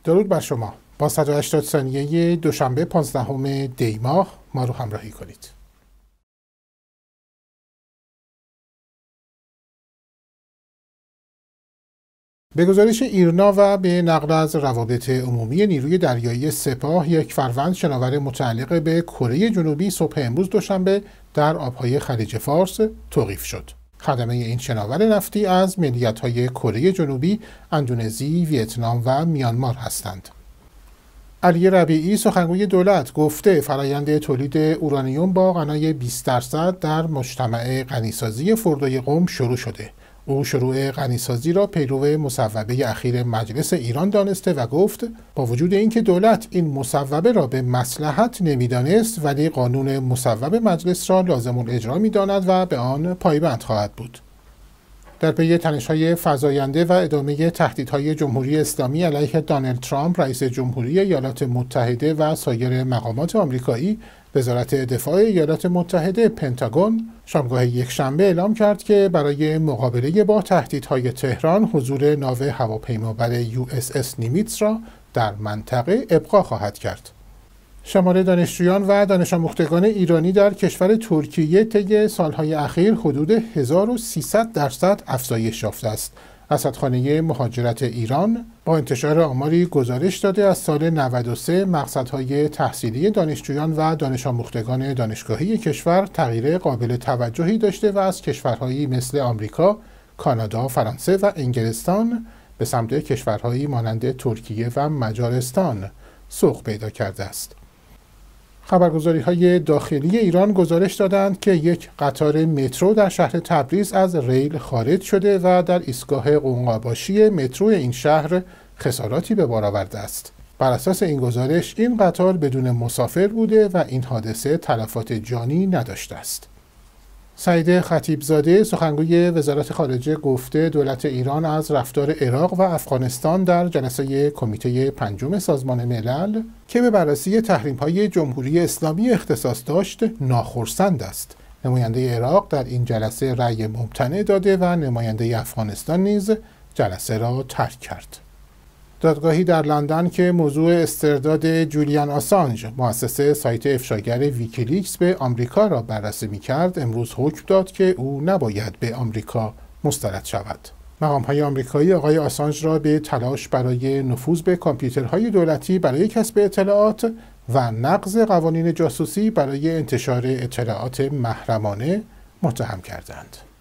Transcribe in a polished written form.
درود بر شما. با 180 ثانیه دوشنبه 15 دی ماه ما رو همراهی کنید. به گزارش ایرنا و به نقل از روابط عمومی نیروی دریایی سپاه، یک فروند شناور متعلق به کره جنوبی صبح امروز دوشنبه در آبهای خلیج فارس توقیف شد. خدمه این شناور نفتی از ملیت‌های کره جنوبی، اندونزی، ویتنام و میانمار هستند. علی ربیعی سخنگوی دولت گفته فرآیند تولید اورانیوم با غنای 20% در مجتمع غنیسازی فردوی قم شروع شده. او شروع غنیسازی را پیرو مصوبه اخیر مجلس ایران دانسته و گفت با وجود اینکه دولت این مصوبه را به مصلحت نمیدانست، ولی قانون مصوب مجلس را لازم الاجرا می‌داند و به آن پایبند خواهد بود. در پی تنش‌های فزاینده و ادامه تهدیدهای جمهوری اسلامی علیه دونالد ترامپ رئیس جمهوری ایالات متحده و سایر مقامات آمریکایی، وزارت دفاع ایالات متحده پنتاگون شامگاه یکشنبه اعلام کرد که برای مقابله با تهدیدهای تهران حضور ناو هواپیمابر USS نیمیتز را در منطقه ابقا خواهد کرد. شمار دانشجویان و دانش آموختگان ایرانی در کشور ترکیه طی سالهای اخیر حدود 1300% افزایش یافته است. رصدخانه مهاجرت ایران با انتشار آماری گزارش داده از سال 93 مقصدهای تحصیلی دانشجویان و دانش آموختگان دانشگاهی کشور تغییر قابل توجهی داشته و از کشورهایی مثل آمریکا، کانادا، فرانسه و انگلستان به سمت کشورهایی مانند ترکیه و مجارستان سوق پیدا کرده است. خبرگزاری‌های داخلی ایران گزارش دادند که یک قطار مترو در شهر تبریز از ریل خارج شده و در ایستگاه قوقاباشی مترو این شهر خساراتی به بار آورده است. بر اساس این گزارش این قطار بدون مسافر بوده و این حادثه تلفات جانی نداشته است. سعید خطیبزاده سخنگوی وزارت خارجه گفته دولت ایران از رفتار عراق و افغانستان در جلسه کمیته پنجم سازمان ملل که به بررسی تحریم‌های جمهوری اسلامی اختصاص داشت ناخرسند است. نماینده عراق در این جلسه رأی ممتنع داده و نماینده افغانستان نیز جلسه را ترک کرد. دادگاهی در لندن که موضوع استرداد جولیان آسانژ مؤسس سایت افشاگر ویکیلیکس به آمریکا را بررسی می‌کرد، امروز حکم داد که او نباید به آمریکا مسترد شود. مقام‌های آمریکایی آقای آسانژ را به تلاش برای نفوذ به کامپیوترهای دولتی برای کسب اطلاعات و نقض قوانین جاسوسی برای انتشار اطلاعات محرمانه متهم کردند.